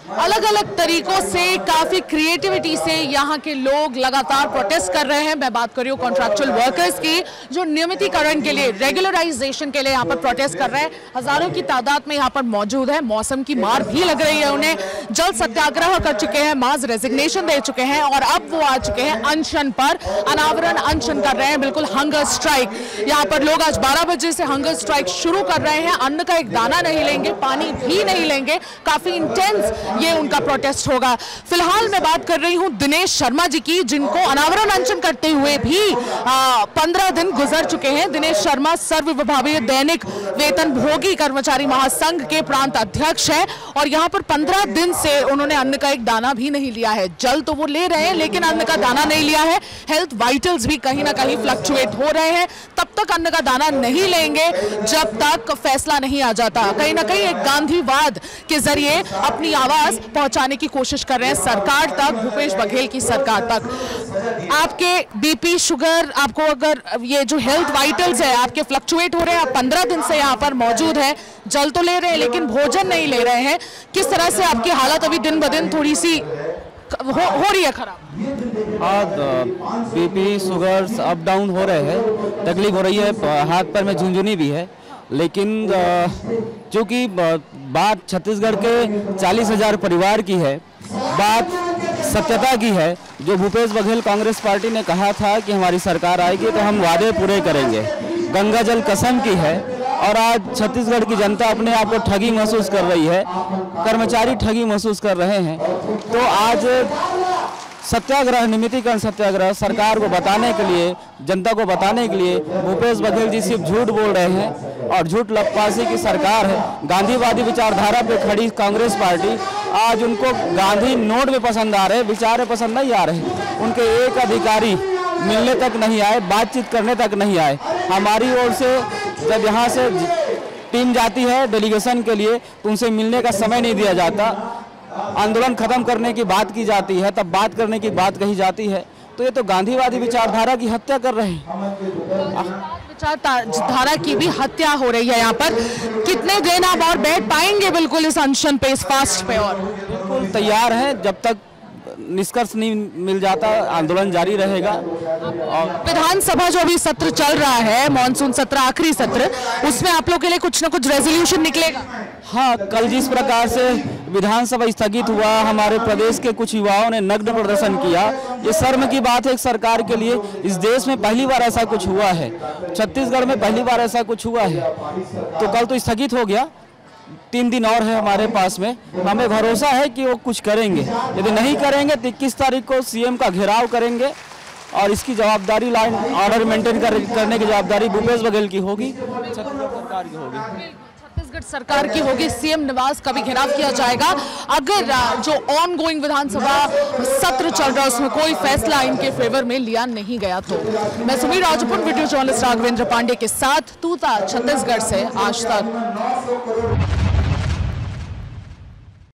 अलग अलग तरीकों से, काफी क्रिएटिविटी से यहाँ के लोग लगातार प्रोटेस्ट कर रहे हैं। मैं बात कर रही हूँ कॉन्ट्रैक्चुअल वर्कर्स की, जो नियमितीकरण के लिए, रेगुलराइजेशन के लिए यहाँ पर प्रोटेस्ट कर रहे हैं। हजारों की तादाद में यहाँ पर मौजूद है। मौसम की मार भी लग रही है उन्हें। जल सत्याग्रह कर चुके हैं, मास रेजिग्नेशन दे चुके हैं और अब वो आ चुके हैं अनशन पर, अनावरण अनशन कर रहे हैं, बिल्कुल हंगर स्ट्राइक। यहाँ पर लोग आज 12 बजे से हंगर स्ट्राइक शुरू कर रहे हैं। अन्न का एक दाना नहीं लेंगे, पानी भी नहीं लेंगे। काफी इंटेंस ये उनका प्रोटेस्ट होगा। फिलहाल मैं बात कर रही हूं दिनेश शर्मा जी की, जिनको अनावरण अनशन करते हुए भी 15 दिन गुजर चुके हैं। दिनेश शर्मा सर्वविभागीय दैनिक वेतन भोगी कर्मचारी महासंघ के प्रांत अध्यक्ष हैं और यहां पर 15 दिन से उन्होंने अन्न का एक दाना भी नहीं लिया है। जल तो वो ले रहे हैं लेकिन अन्न का दाना नहीं लिया है। हेल्थ वाइटल्स भी कहीं ना कहीं फ्लक्चुएट हो रहे हैं। तब तक अन्न का दाना नहीं लेंगे जब तक फैसला नहीं आ जाता। कहीं ना कहीं एक गांधीवाद के जरिए अपनी आवाज पहुंचाने की कोशिश कर रहे हैं सरकार तक, भूपेश बघेल की सरकार तक। आपके बीपी, शुगर, आपको अगर ये जो हेल्थ वाइटल्स है आपके फ्लक्चुएट हो रहे हैं, आप 15 दिन से यहाँ पर मौजूद है, जल तो ले रहे हैं लेकिन भोजन नहीं ले रहे हैं, किस तरह से आपकी हालत अभी दिन ब दिन थोड़ी सी हो रही है खराब? बीपी, शुगर अप डाउन हो रहे हैं, तकलीफ हो रही है, हाथ पैर में झुंझुनी भी है। लेकिन चूंकि बात छत्तीसगढ़ के 40,000 परिवार की है, बात सत्यता की है। जो भूपेश बघेल कांग्रेस पार्टी ने कहा था कि हमारी सरकार आएगी तो हम वादे पूरे करेंगे, गंगा जल कसम की है। और आज छत्तीसगढ़ की जनता अपने आप को ठगी महसूस कर रही है, कर्मचारी ठगी महसूस कर रहे हैं। तो आज सत्याग्रह, नियमितीकरण सत्याग्रह सरकार को बताने के लिए, जनता को बताने के लिए भूपेश बघेल जी सिर्फ झूठ बोल रहे हैं और झूठ लपवासी की सरकार है। गांधीवादी विचारधारा पे खड़ी कांग्रेस पार्टी, आज उनको गांधी नोट में पसंद आ रहे, विचार पसंद नहीं आ रहे। उनके एक अधिकारी मिलने तक नहीं आए, बातचीत करने तक नहीं आए। हमारी ओर से जब यहाँ से टीम जाती है डेलीगेशन के लिए तो उनसे मिलने का समय नहीं दिया जाता। आंदोलन खत्म करने की बात की जाती है, तब बात करने की बात कही जाती है। तो ये तो गांधीवादी विचारधारा की हत्या कर रहे हैं। विचारधारा की भी हत्या हो रही है यहाँ पर। कितने दिन आप और बैठ पाएंगे बिल्कुल इस अनशन पे, इस फास्ट पे? और बिल्कुल तैयार है, जब तक निष्कर्ष नहीं मिल जाता आंदोलन जारी रहेगा। और विधानसभा जो अभी सत्र चल रहा है, मॉनसून सत्र, आखिरी सत्र, उसमें आप लोग के लिए कुछ ना कुछ रेजोल्यूशन निकलेगा? हाँ, कल जिस प्रकार से विधानसभा स्थगित हुआ, हमारे प्रदेश के कुछ युवाओं ने नग्न प्रदर्शन किया, ये शर्म की बात है एक सरकार के लिए। इस देश में पहली बार ऐसा कुछ हुआ है, छत्तीसगढ़ में पहली बार ऐसा कुछ हुआ है। तो कल तो स्थगित हो गया, 3 दिन और है हमारे पास में। हमें भरोसा है कि वो कुछ करेंगे। यदि नहीं करेंगे तो 21 तारीख को सीएम का घेराव करेंगे और इसकी जवाबदारी, लाइन ऑर्डर मेंटेन करने की जवाबदारी भूपेश बघेल की होगी, छत्तीसगढ़ सरकार की होगी। छत्तीसगढ़ सरकार की होगी। सीएम निवास का भी घेराव किया जाएगा अगर जो ऑन गोइंग विधानसभा सत्र चल रहा है उसमें कोई फैसला इनके फेवर में लिया नहीं गया तो। मैं सुमीर राजपूत, वीडियो जर्नलिस्ट राघवेंद्र पांडे के साथ, तूता, छत्तीसगढ़ से आज तक।